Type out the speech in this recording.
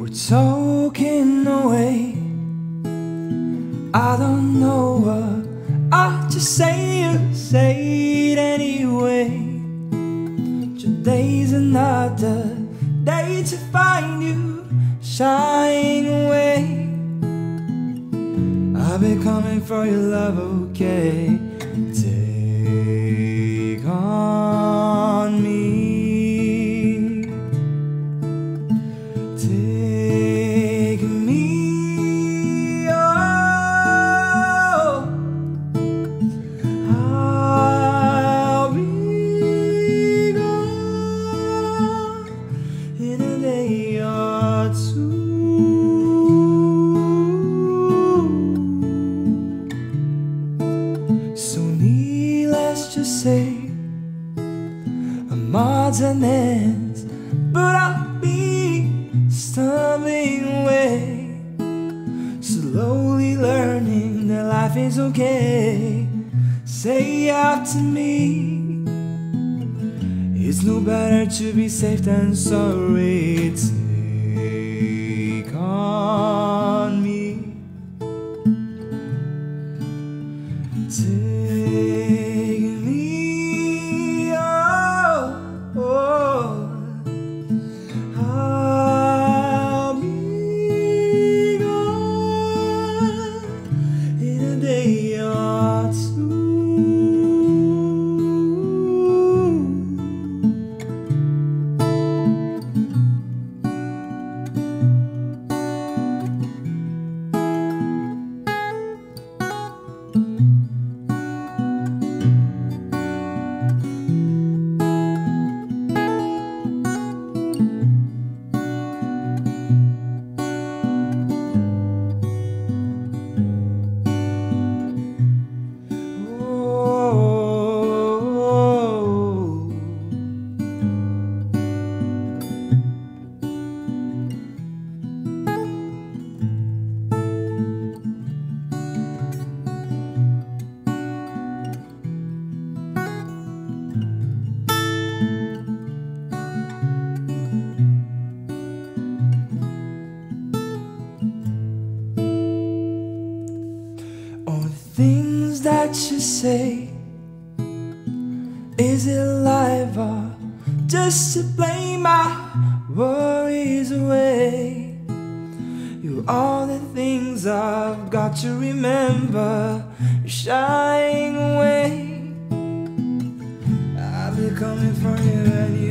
talking away. I don't know what I just say it anyway. Today's another day to find you shying away. I'll be coming for your love, okay? Take on me. Take me, oh, I'll be gone in a day or two. So needless to say, I'm odds and ends, but I'll be stumbling away, slowly learning that life is okay. Say out to me, it's no better to be safe than sorry. Take on me. Take me, oh, oh. I'll be gone in a day or two. Things that you say, is it life or just to play my worries away? You're all the things I've got to remember. You're shying away. I'll be coming for you anyway.